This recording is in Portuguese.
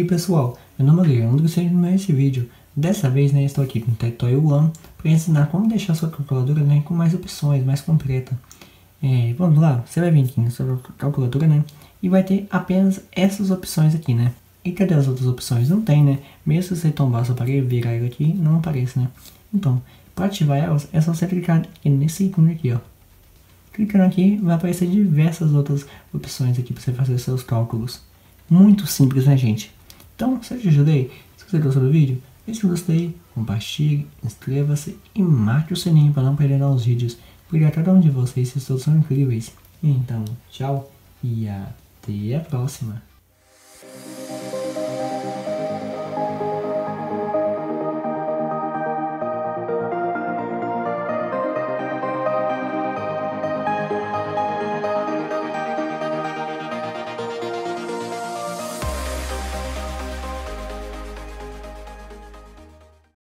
pessoal, meu nome é Leandro e seja no esse vídeo. Dessa vez, né, estou aqui com o Tectoy One para ensinar como deixar sua calculadora, né, com mais opções, mais completa. Vamos lá, você vai vir aqui na sua calculadora, né, e vai ter apenas essas opções aqui, né. E cadê as outras opções? Não tem, né, mesmo se você tombar seu aparelho e virar ele aqui, não aparece, né. Então, para ativar elas, é só você clicar aqui nesse ícone aqui, ó. Clicando aqui, vai aparecer diversas outras opções aqui para você fazer seus cálculos. Muito simples, né, gente? Então, se eu te ajudei, se você gostou do vídeo, deixe um gostei, compartilhe, inscreva-se e marque o sininho para não perder novos vídeos, porque a cada um de vocês, vocês todos são incríveis. Então, tchau e até a próxima.